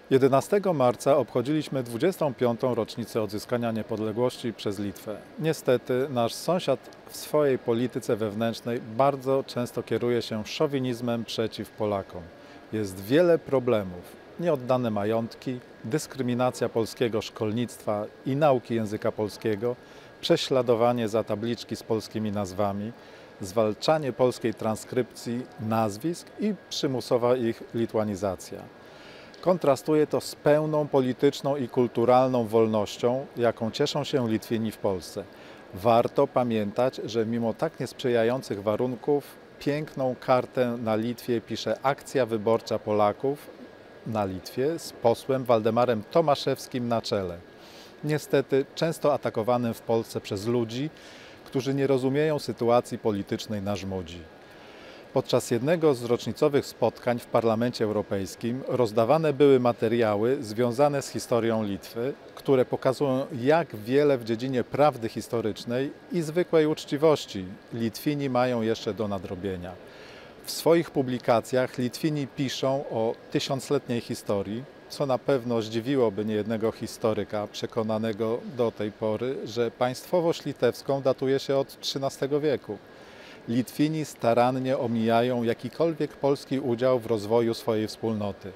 11 marca obchodziliśmy 25. rocznicę odzyskania niepodległości przez Litwę. Niestety nasz sąsiad w swojej polityce wewnętrznej bardzo często kieruje się szowinizmem przeciw Polakom. Jest wiele problemów. Nieoddane majątki, dyskryminacja polskiego szkolnictwa i nauki języka polskiego, prześladowanie za tabliczki z polskimi nazwami, zwalczanie polskiej transkrypcji nazwisk i przymusowa ich litwanizacja. Kontrastuje to z pełną polityczną i kulturalną wolnością, jaką cieszą się Litwini w Polsce. Warto pamiętać, że mimo tak niesprzyjających warunków piękną kartę na Litwie pisze Akcja Wyborcza Polaków na Litwie z posłem Waldemarem Tomaszewskim na czele. Niestety często atakowanym w Polsce przez ludzi, którzy nie rozumieją sytuacji politycznej na Żmudzi. Podczas jednego z rocznicowych spotkań w Parlamencie Europejskim rozdawane były materiały związane z historią Litwy, które pokazują, jak wiele w dziedzinie prawdy historycznej i zwykłej uczciwości Litwini mają jeszcze do nadrobienia. W swoich publikacjach Litwini piszą o tysiącletniej historii, co na pewno zdziwiłoby niejednego historyka przekonanego do tej pory, że państwowość litewską datuje się od XIII wieku. Litwini starannie omijają jakikolwiek polski udział w rozwoju swojej wspólnoty.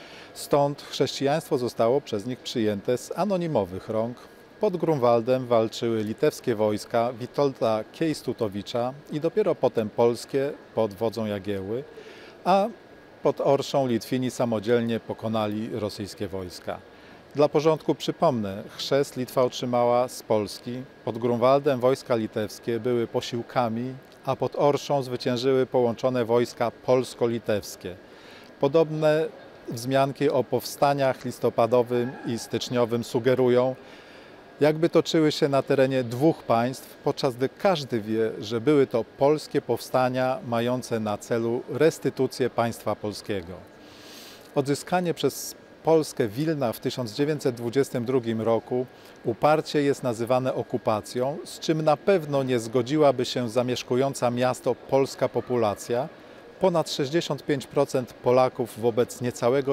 Stąd chrześcijaństwo zostało przez nich przyjęte z anonimowych rąk. Pod Grunwaldem walczyły litewskie wojska Witolda Keistutovicza i dopiero potem polskie pod wodzą Jagieły, a pod Orszą Litwini samodzielnie pokonali rosyjskie wojska. Dla porządku przypomnę, chrzest Litwa otrzymała z Polski. Pod Grunwaldem wojska litewskie były posiłkami, a pod Orszą zwyciężyły połączone wojska polsko-litewskie. Podobne wzmianki o powstaniach listopadowym i styczniowym sugerują, jakby toczyły się na terenie dwóch państw, podczas gdy każdy wie, że były to polskie powstania mające na celu restytucję państwa polskiego. Odzyskanie przez Polskę Wilna w 1922 roku uparcie jest nazywane okupacją, z czym na pewno nie zgodziłaby się zamieszkująca miasto polska populacja, ponad 65% Polaków wobec niecałego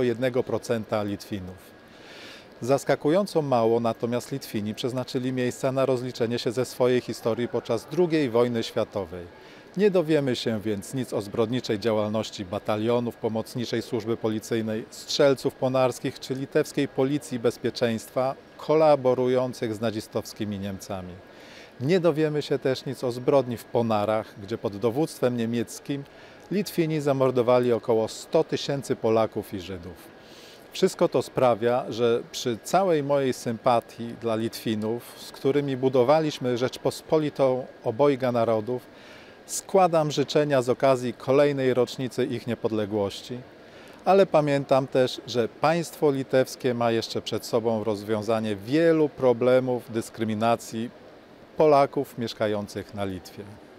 1% Litwinów. Zaskakująco mało natomiast Litwini przeznaczyli miejsca na rozliczenie się ze swojej historii podczas II wojny światowej. Nie dowiemy się więc nic o zbrodniczej działalności batalionów pomocniczej służby policyjnej, strzelców ponarskich czy litewskiej policji bezpieczeństwa kolaborujących z nazistowskimi Niemcami. Nie dowiemy się też nic o zbrodni w Ponarach, gdzie pod dowództwem niemieckim Litwini zamordowali około 100 000 Polaków i Żydów. Wszystko to sprawia, że przy całej mojej sympatii dla Litwinów, z którymi budowaliśmy Rzeczpospolitą obojga narodów, składam życzenia z okazji kolejnej rocznicy ich niepodległości, ale pamiętam też, że państwo litewskie ma jeszcze przed sobą rozwiązanie wielu problemów dyskryminacji Polaków mieszkających na Litwie.